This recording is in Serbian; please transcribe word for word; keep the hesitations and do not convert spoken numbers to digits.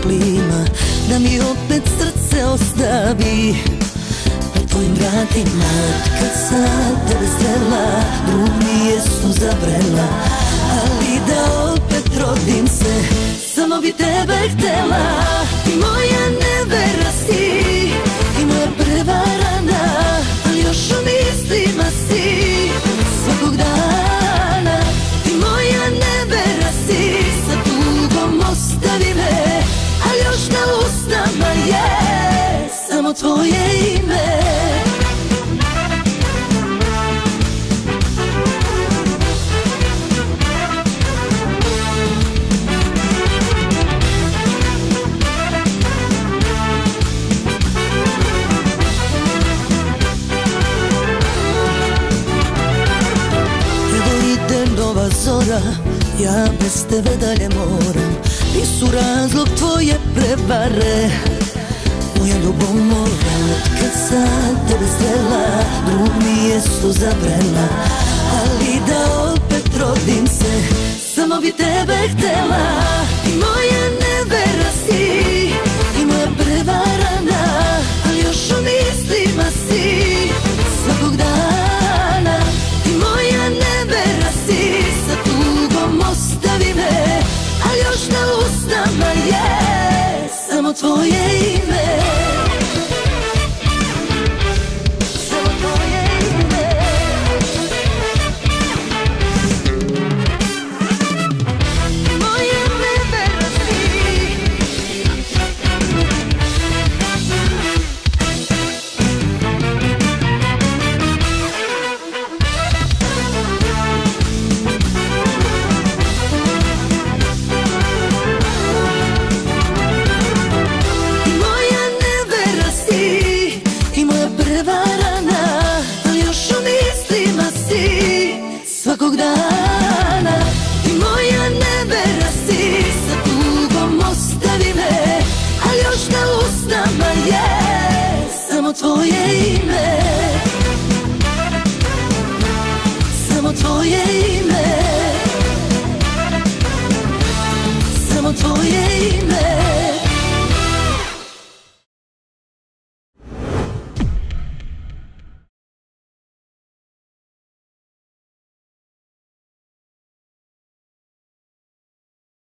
klima, da mi opet srce ostavi na tvojim vratima. Kad sam tebe srela, drug mi je suza vrela, ali da opet rodim se, samo bi tebe htela. Ti moja nevera si, ti moja prevarana, ali još u mislima si svakog dana. Ti moja nevera si, sa tugom ostavi me, ali još na usnama je samo tvoje ime. Nova zora, ja bez tebe dalje moram. Nisu razlog tvoje prevare, moja ljubav mora. Kad sam tebe srela, drug mi je suza vrela, ali da opet rodim se, samo bi tebe htela. Ti moja nevera si, ti moja prevarana, ali još u mislima si svakog dana. Ti moja nevera si, sa tugom ostavi me, ali još na usnama je samo tvoje ime. Samo tvoje ime. Moja nevera si. Svakog dana ti moja nevera si, sa tugom ostavi me, ali još na usnama je samo tvoje ime.